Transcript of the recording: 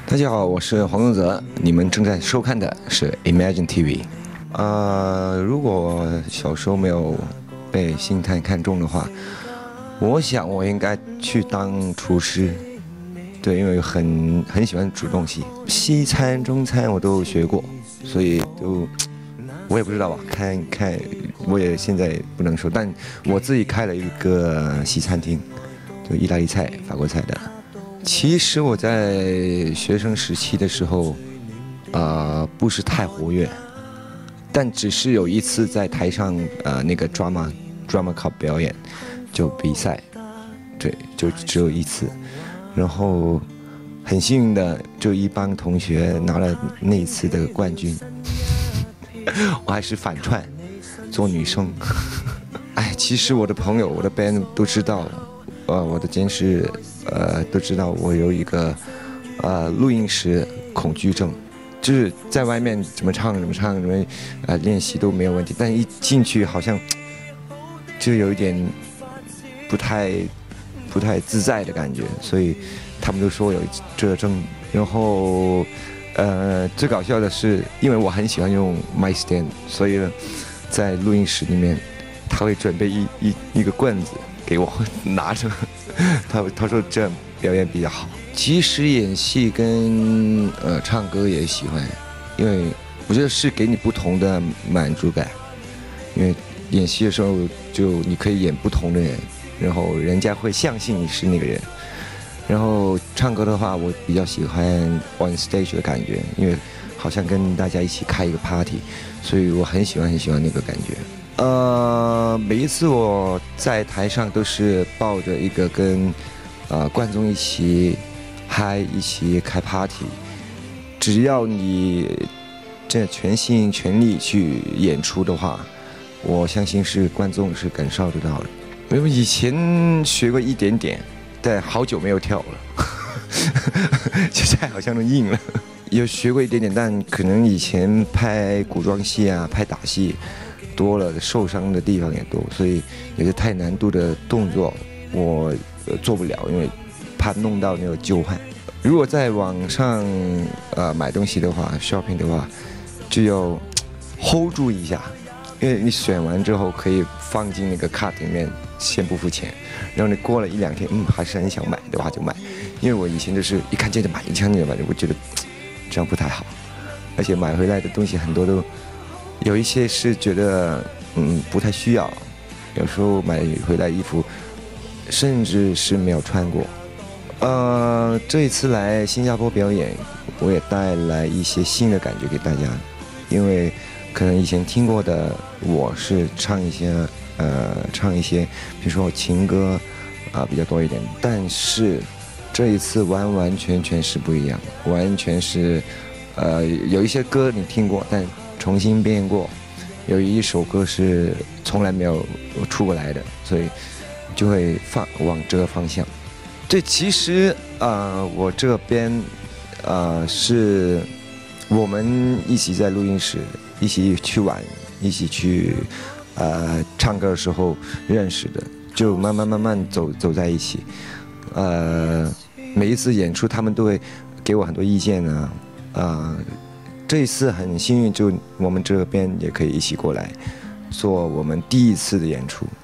大家好，我是黄宗泽，你们正在收看的是 Imagine TV。如果小时候没有被星探看中的话，我想我应该去当厨师。对，因为很喜欢煮东西，西餐、中餐我都学过，所以我也不知道吧，看，我也现在不能说，但我自己开了一个西餐厅，就意大利菜、法国菜的。其实我在学生时期的时候，不是太活跃，但只是有一次在台上那个 drama club 表演，就比赛，对，就只有一次，然后很幸运的就一帮同学拿了那一次的冠军，我还是反串做女生，哎，其实我的朋友、我的 band 都知道。我的监视都知道我有一个录音室恐惧症，就是在外面怎么唱，练习都没有问题，但一进去好像就有一点不太自在的感觉，所以他们都说我有这症。然后最搞笑的是，因为我很喜欢用 mic stand， 所以呢，在录音室里面他会准备一个棍子给我拿着，他说这样表演比较好。其实演戏跟唱歌也喜欢，因为我觉得是给你不同的满足感。因为演戏的时候，就你可以演不同的人，然后人家会相信你是那个人。然后唱歌的话，我比较喜欢 on stage 的感觉，因为好像跟大家一起开一个 party， 所以我很喜欢那个感觉。每一次我在台上都是抱着一个跟观众一起嗨、一起开 party， 只要你这全心全力去演出的话，我相信是观众是感受得到的。因为以前学过一点点，但好久没有跳了，现在好像都硬了。有学过一点点，但可能以前拍古装戏啊、拍打戏多了，受伤的地方也多，所以有些太难度的动作我做不了，因为怕弄到那个旧患。如果在网上买东西的话 ，shopping 的话，就要 hold 住一下，因为你选完之后可以放进那个 cart 里面，先不付钱，然后你过了一两天，还是很想买的话就买。因为我以前就是一看见就买，一看见就买，我觉得这样不太好，而且买回来的东西很多都有一些是觉得不太需要，有时候买回来衣服甚至是没有穿过。这一次来新加坡表演，我也带来一些新的感觉给大家，因为可能以前听过的我是唱一些比如说情歌比较多一点，但是这一次完完全全是不一样，完全是有一些歌你听过，但重新编过，有一首歌是从来没有出过来的，所以就会往这个方向。这其实我这边是我们一起在录音室一起去玩，一起去唱歌的时候认识的，就慢慢走在一起。每一次演出他们都会给我很多意见啊。这一次很幸运，就我们这边也可以一起过来做我们第一次的演出。